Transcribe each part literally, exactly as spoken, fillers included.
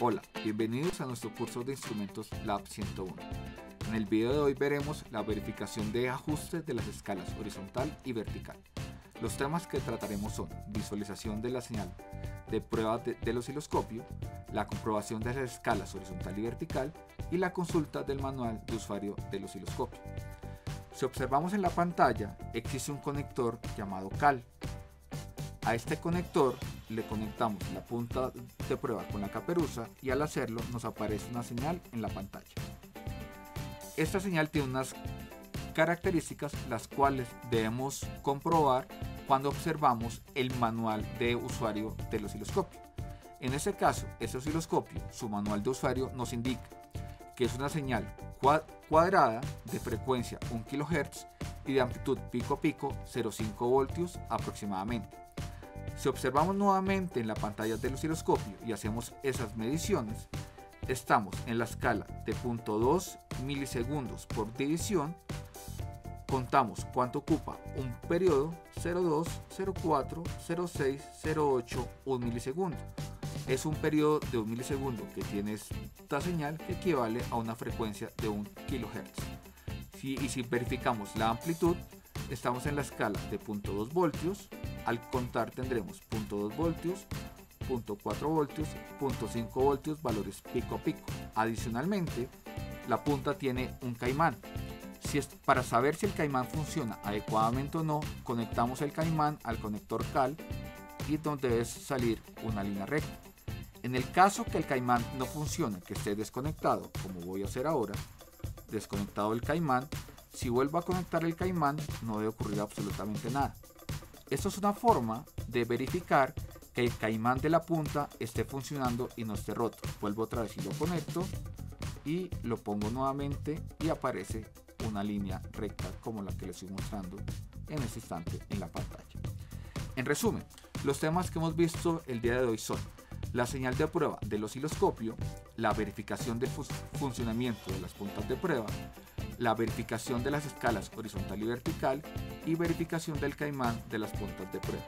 Hola, bienvenidos a nuestro curso de instrumentos Lab ciento uno. En el video de hoy veremos la verificación de ajustes de las escalas horizontal y vertical. Los temas que trataremos son visualización de la señal de prueba de, del osciloscopio, la comprobación de las escalas horizontal y vertical y la consulta del manual de usuario del osciloscopio. Si observamos en la pantalla, existe un conector llamado cal. A este conector le conectamos la punta de prueba con la caperuza y al hacerlo nos aparece una señal en la pantalla. Esta señal tiene unas características las cuales debemos comprobar cuando observamos el manual de usuario del osciloscopio. En este caso, este osciloscopio, su manual de usuario nos indica que es una señal cuadrada de frecuencia un kilohertz y de amplitud pico a pico cero punto cinco voltios aproximadamente. Si observamos nuevamente en la pantalla del osciloscopio y hacemos esas mediciones, estamos en la escala de cero punto dos milisegundos por división. Contamos cuánto ocupa un periodo: cero punto dos, cero punto cuatro, cero punto seis, cero punto ocho, un milisegundo. Es un periodo de un milisegundo que tiene esta señal que equivale a una frecuencia de un kilohertz. Si, y si verificamos la amplitud, estamos en la escala de cero punto dos voltios. Al contar tendremos cero punto dos voltios, cero punto cuatro voltios, cero punto cinco voltios, valores pico a pico. Adicionalmente, la punta tiene un caimán. Si es, para saber si el caimán funciona adecuadamente o no, conectamos el caimán al conector cal y donde debe salir una línea recta. En el caso que el caimán no funcione, que esté desconectado, como voy a hacer ahora, desconectado el caimán, si vuelvo a conectar el caimán no debe ocurrir absolutamente nada. Esto es una forma de verificar que el caimán de la punta esté funcionando y no esté roto. Vuelvo otra vez y lo conecto y lo pongo nuevamente y aparece una línea recta como la que les estoy mostrando en este instante en la pantalla. En resumen, los temas que hemos visto el día de hoy son la señal de prueba del osciloscopio, la verificación del funcionamiento de las puntas de prueba, la verificación de las escalas horizontal y vertical y verificación del caimán de las puntas de prueba.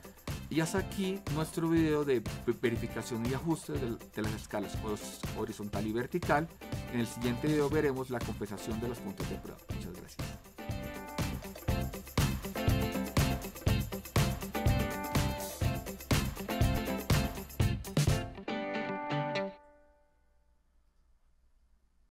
Y hasta aquí nuestro video de verificación y ajuste de, de las escalas horizontal y vertical. En el siguiente video veremos la compensación de las puntas de prueba. Muchas gracias.